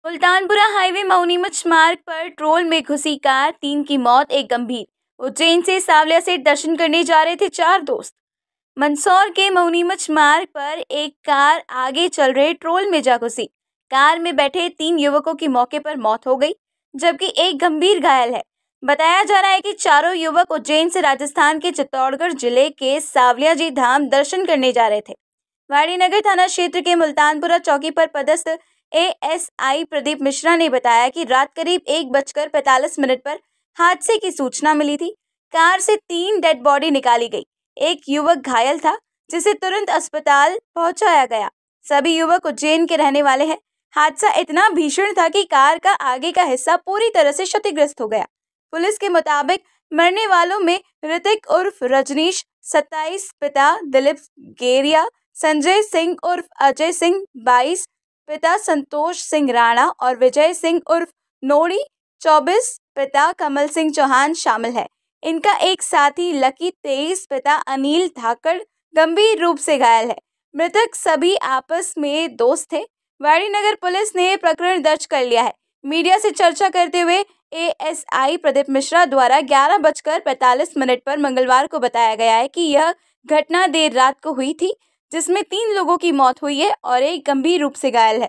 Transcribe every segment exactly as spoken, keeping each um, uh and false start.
Sultanpura highway मऊनीमच मार्ग पर troll में घुसी कार, तीन की मौत, एक गंभीर। उज्जैन से सावलिया से दर्शन करने जा रहे थे चार दोस्त। मंदसौर के मऊनीमच मार्ग पर एक कार आगे चल रहे ट्रोल में जा घुसी। कार में बैठे तीन युवकों की मौके पर मौत हो गई, जबकि एक गंभीर घायल है। बताया जा रहा है कि चारों युवक उज्जैन से राजस्थान के चित्तौड़गढ़ जिले के सावलिया जी धाम दर्शन करने जा रहे थे। वाड़ीनगर थाना क्षेत्र के मुल्तानपुरा चौकी पर पदस्थ एएसआई प्रदीप मिश्रा ने बताया कि रात करीब एक बजकर पैंतालीस मिनट पर हादसे की सूचना मिली थी। कार से तीन डेड बॉडी निकाली गई। एक युवक घायल था, जिसे तुरंत अस्पताल पहुंचाया गया। सभी युवक उज्जैन के रहने वाले हैं। हादसा इतना भीषण था कि कार का आगे का हिस्सा पूरी तरह से क्षतिग्रस्त हो गया। पुलिस के मुताबिक मरने वालों में ऋतिक उर्फ रजनीश सत्ताईस, पिता दिलीप गेरिया, संजय सिंह उर्फ अजय सिंह बाईस, पिता संतोष सिंह राणा और विजय सिंह उर्फ नोड़ी चौबीस, पिता कमल सिंह चौहान शामिल है। इनका एक साथी लकी तेईस, पिता अनिल धाकड़ गंभीर रूप से घायल है। मृतक सभी आपस में दोस्त थे। वाड़ीनगर पुलिस ने प्रकरण दर्ज कर लिया है। मीडिया से चर्चा करते हुए एएसआई प्रदीप मिश्रा द्वारा ग्यारह बजकर पैंतालीस मिनट पर मंगलवार को बताया गया है कि यह घटना देर रात को हुई थी, जिसमें तीन लोगों की मौत हुई है और एक गंभीर रूप से घायल है।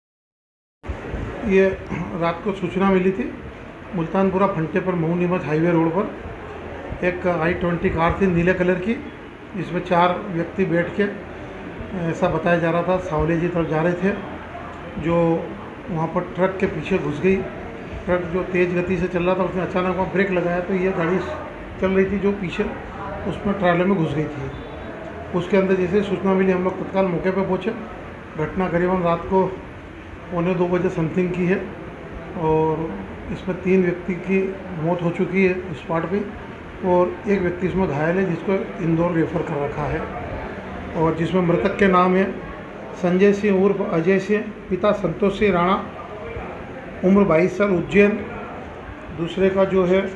ये रात को सूचना मिली थी, मुल्तानपुरा फंटे पर मऊनीमच हाईवे रोड पर एक आई ट्वेंटी कार थी नीले कलर की, जिसमें चार व्यक्ति बैठ के ऐसा बताया जा रहा था सावले जी तरफ जा रहे थे, जो वहाँ पर ट्रक के पीछे घुस गई। ट्रक जो तेज़ गति से चल रहा था, उसने अचानक वहाँ ब्रेक लगाया तो ये गाड़ी चल रही थी जो पीछे, उसमें ट्राले में घुस गई थी। उसके अंदर जैसे सूचना मिली, हम लोग तत्काल मौके पर पहुँचे। घटना करीबन रात को पौने दो बजे समथिंग की है और इसमें तीन व्यक्ति की मौत हो चुकी है स्पॉट पे और एक व्यक्ति इसमें घायल है, जिसको इंदौर रेफर कर रखा है। और जिसमें मृतक के नाम है संजय सिंह उर्फ अजय सिंह, पिता संतोष सिंह राणा, उम्र बाईस साल, उज्जैन। दूसरे का जो है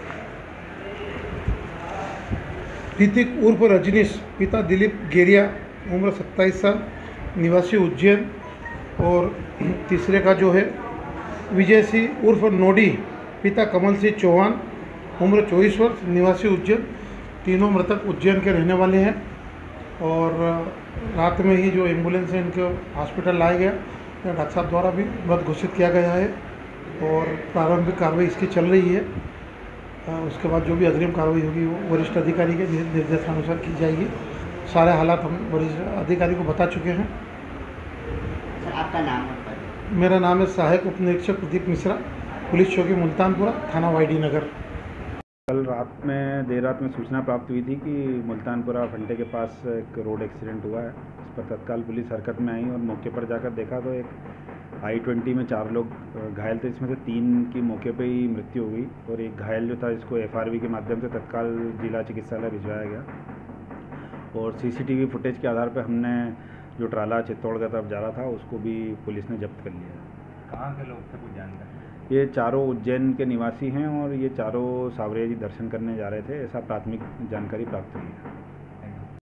ऋतिक उर्फ रजनीश, पिता दिलीप गेरिया, उम्र सत्ताईस साल, निवासी उज्जैन। और तीसरे का जो है विजय सिंह उर्फ नोडी, पिता कमल सिंह चौहान, उम्र चौबीस वर्ष, निवासी उज्जैन। तीनों मृतक उज्जैन के रहने वाले हैं और रात में ही जो एम्बुलेंस है इनको हॉस्पिटल लाया गया। डॉक्टर साहब द्वारा भी मृत घोषित किया गया है और प्रारंभिक कार्रवाई इसकी चल रही है। उसके बाद जो भी अग्रिम कार्रवाई होगी वो वरिष्ठ अधिकारी के निर्देशानुसार की जाएगी। सारे हालात हम वरिष्ठ अधिकारी को बता चुके हैं। सर, आपका नाम? मेरा नाम है सहायक उप निरीक्षक प्रदीप मिश्रा, पुलिस चौकी मुल्तानपुरा, थाना वाड़ीनगर। कल रात में देर रात में सूचना प्राप्त हुई थी कि मुल्तानपुरा फंटे के पास एक रोड एक्सीडेंट हुआ है। इस पर तत्काल पुलिस हरकत में आई और मौके पर जाकर देखा तो एक आई ट्वेंटी में चार लोग घायल थे। इसमें से तीन की मौके पर ही मृत्यु हो गई और एक घायल जो था, इसको एफआरवी के माध्यम से तत्काल जिला चिकित्सालय भिजवाया गया। और सीसीटीवी फुटेज के आधार पर हमने जो ट्राला चित्तौड़गढ़ तरफ जा रहा था उसको भी पुलिस ने जब्त कर लिया। कहाँ के लोग थे, कुछ जानकारी? ये चारों उज्जैन के निवासी हैं और ये चारों सावरिया जी दर्शन करने जा रहे थे, ऐसा प्राथमिक जानकारी प्राप्त हुई है।